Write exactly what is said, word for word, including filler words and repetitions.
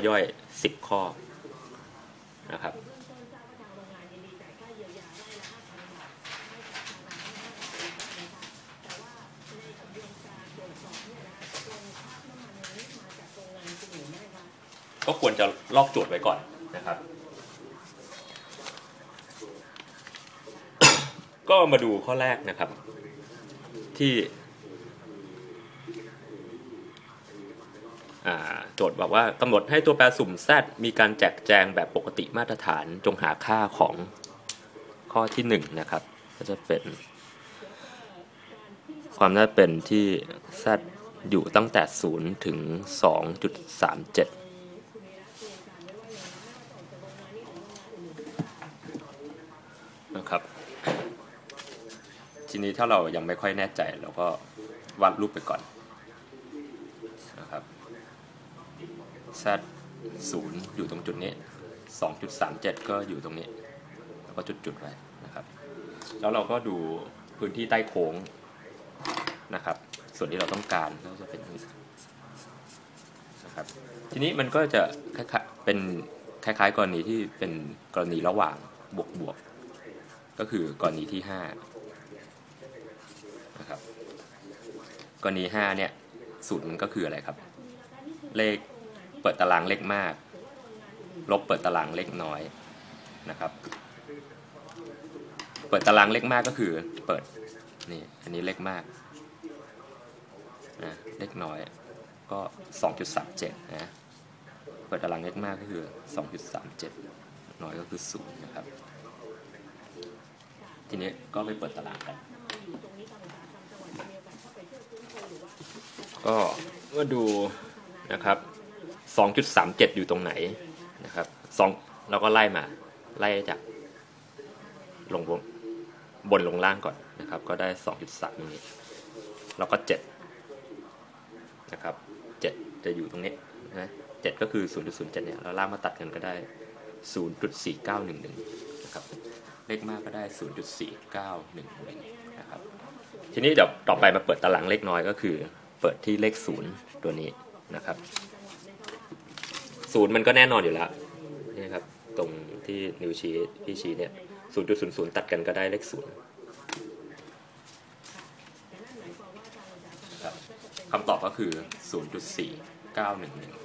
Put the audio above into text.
ย่อยสิบข้อนะครับก็ควรจะลอกโจทย์ไว้ก่อนนะครับ ก็มาดูข้อแรกนะครับที่โจทย์บอกว่ากำหนดให้ตัวแปรสุ่ม Z มีการแจกแจงแบบปกติมาตรฐานจงหาค่าของข้อที่หนึ่งนะครับก็จะเป็นความน่าเป็นที่ Z อยู่ตั้งแต่ศูนย์ถึง สองจุดสามเจ็ด นะครับทีนี้ถ้าเรายังไม่ค่อยแน่ใจเราก็วาดรูปไปก่อนนะครับ Z ศูนย์อยู่ตรงจุดนี้ สองจุดสามเจ็ด ก็อยู่ตรงนี้แล้วก็จุดๆไว้นะครับแล้วเราก็ดูพื้นที่ใต้โค้งนะครับส่วนที่เราต้องการก็จะเป็นนี้นะครับทีนี้มันก็จะคล้ายๆเป็นคล้ายๆกรณีที่เป็นกรณีระหว่างบวกๆก็คือกรณีที่ห้านะครับกรณีห้าเนี่ยสูตรมันก็คืออะไรครับเลขเปิดตารางเลขมากลบเปิดตารางเลขน้อยนะครับเปิดตารางเลขมากก็คือเปิดนี่อันนี้เลขมากนะเลขน้อยก็ สองจุดสามเจ็ด นะเปิดตารางเลขมากก็คือ สองจุดสามเจ็ด น้อยก็คือศูนย์นะครับทีนี้ก็ไปเปิดตารางกันก็มาดูนะครับ สองจุดสามเจ็ด อยู่ตรงไหนนะครับสองเราก็ไล่มาไล่จากลงบนลงล่างก่อนนะครับก็ได้ สองจุดสาม นี้แล้วก็เจ็ดนะครับเจ็ดจะอยู่ตรงนี้นะเจ็ดก็คือ ศูนย์จุดศูนย์เจ็ด เนี่ยแล้วล่างมาตัดกันก็ได้ ศูนย์จุดสี่เก้าหนึ่งหนึ่ง นะครับเลขมากก็ได้ ศูนย์จุดสี่เก้าหนึ่งหนึ่ง นะครับทีนี้เดี๋ยวต่อไปมาเปิดตารางเลขน้อยก็คือเปิดที่เลขศูนย์ตัวนี้นะครับศูนย์มันก็แน่นอนอยู่แล้วนี่ครับตรงที่นิ้วชี้พี่ชี้เนี่ย ศูนย์จุดศูนย์ศูนย์ ตัดกันก็ได้เลขศูนย์ครับคำตอบก็คือ ศูนย์จุดสี่เก้าหนึ่งหนึ่ง